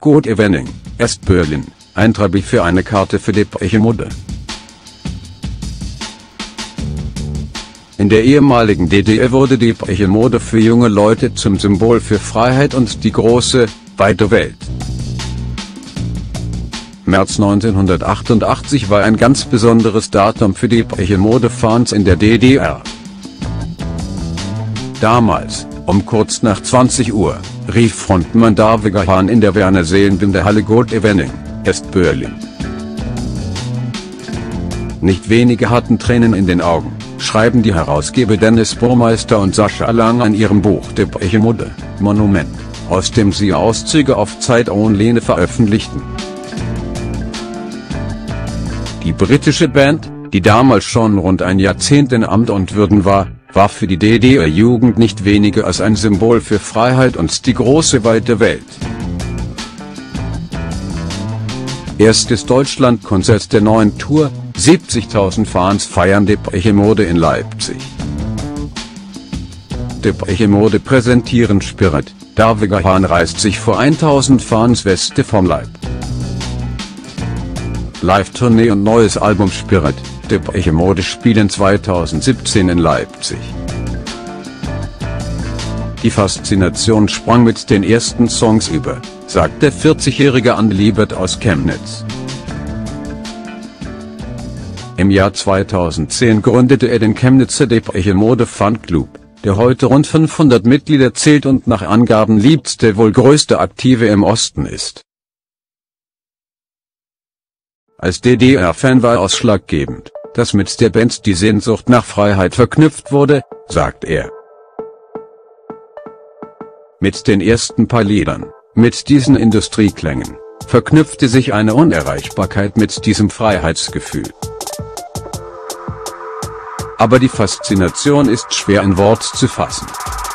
Gut Evening, Ostberlin, ein Trabi für eine Karte für Depeche Mode. In der ehemaligen DDR wurde Depeche Mode für junge Leute zum Symbol für Freiheit und die große, weite Welt. März 1988 war ein ganz besonderes Datum für Depeche Mode-Fans in der DDR. Damals, um kurz nach 20 Uhr, rief Frontmann David Gahan in der Werner-Seelenbinder-Halle Gut Evening, Ostberlin. Nicht wenige hatten Tränen in den Augen, schreiben die Herausgeber Dennis Burmeister und Sascha Lang in ihrem Buch Depeche Mode, Monument, aus dem sie Auszüge auf Zeit Online veröffentlichten. Die britische Band, die damals schon rund ein Jahrzehnt in Amt und Würden war für die DDR-Jugend nicht weniger als ein Symbol für Freiheit und die große weite Welt. Erstes Deutschlandkonzert der neuen Tour, 70.000 Fans feiern Depeche Mode in Leipzig. Depeche Mode präsentieren Spirit, David Gahan reißt sich vor 1000 Fans Weste vom Leib. Live-Tournee und neues Album Spirit, Depeche Mode spielen 2017 in Leipzig. Die Faszination sprang mit den ersten Songs über, sagt der 40-jährige Andi Liebert aus Chemnitz. Im Jahr 2010 gründete er den Chemnitzer Depeche Mode Fanclub, der heute rund 500 Mitglieder zählt und nach Angaben liebste wohl größte Aktive im Osten ist. Als DDR-Fan war ausschlaggebend, dass mit der Band die Sehnsucht nach Freiheit verknüpft wurde, sagt er. Mit den ersten paar Liedern, mit diesen Industrieklängen, verknüpfte sich eine Unerreichbarkeit mit diesem Freiheitsgefühl. Aber die Faszination ist schwer in Wort zu fassen.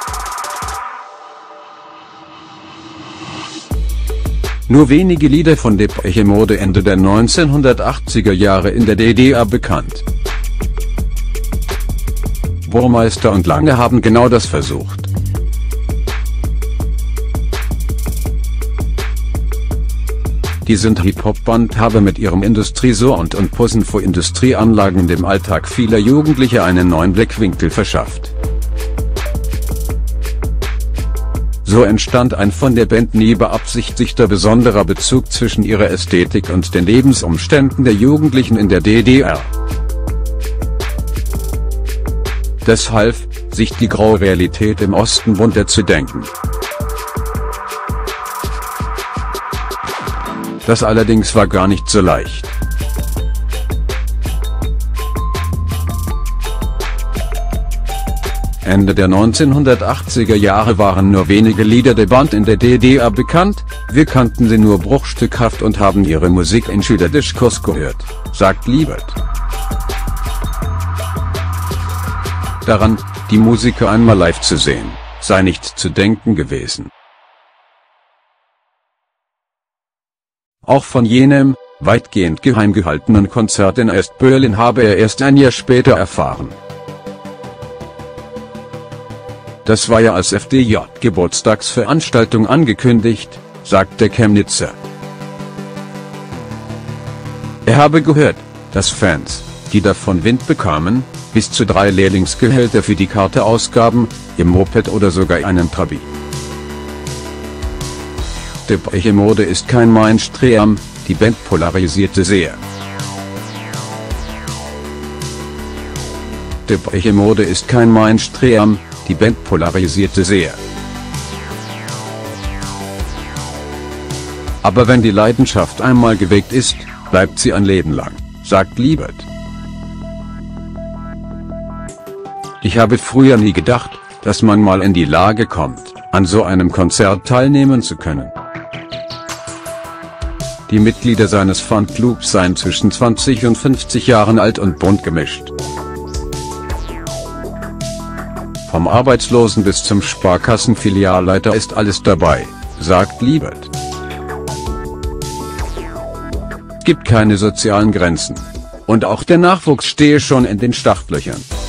Nur wenige Lieder von Depeche Mode Ende der 1980er Jahre in der DDR bekannt. Burmeister und Lange haben genau das versucht. Die Synth-Hip-Hop-Band habe mit ihrem Industriesound und Posen vor Industrieanlagen dem Alltag vieler Jugendlicher einen neuen Blickwinkel verschafft. So entstand ein von der Band nie beabsichtigter besonderer Bezug zwischen ihrer Ästhetik und den Lebensumständen der Jugendlichen in der DDR. Das half, sich die graue Realität im Osten bunter zu denken. Das allerdings war gar nicht so leicht. Ende der 1980er Jahre waren nur wenige Lieder der Band in der DDR bekannt, wir kannten sie nur bruchstückhaft und haben ihre Musik in Schülerdiskos gehört, sagt Liebert. Daran, die Musiker einmal live zu sehen, sei nicht zu denken gewesen. Auch von jenem, weitgehend geheim gehaltenen Konzert in Ostberlin habe er erst ein Jahr später erfahren. Das war ja als FDJ-Geburtstagsveranstaltung angekündigt, sagt der Chemnitzer. Er habe gehört, dass Fans, die davon Wind bekamen, bis zu 3 Lehrlingsgehälter für die Karte ausgaben, ihr Moped oder sogar einen Trabi. Depeche Mode ist kein Mainstream, die Band polarisierte sehr. Depeche Mode ist kein Mainstream, die Band polarisierte sehr. Aber wenn die Leidenschaft einmal geweckt ist, bleibt sie ein Leben lang, sagt Liebert. Ich habe früher nie gedacht, dass man mal in die Lage kommt, an so einem Konzert teilnehmen zu können. Die Mitglieder seines Fanclubs seien zwischen 20 und 50 Jahren alt und bunt gemischt. Vom Arbeitslosen bis zum Sparkassenfilialleiter ist alles dabei, sagt Liebert. Es gibt keine sozialen Grenzen. Und auch der Nachwuchs stehe schon in den Startlöchern.